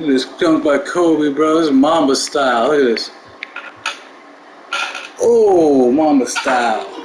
at this dunk by Kobe, bro. This is Mamba style. Look at this. Oh, Mamba style.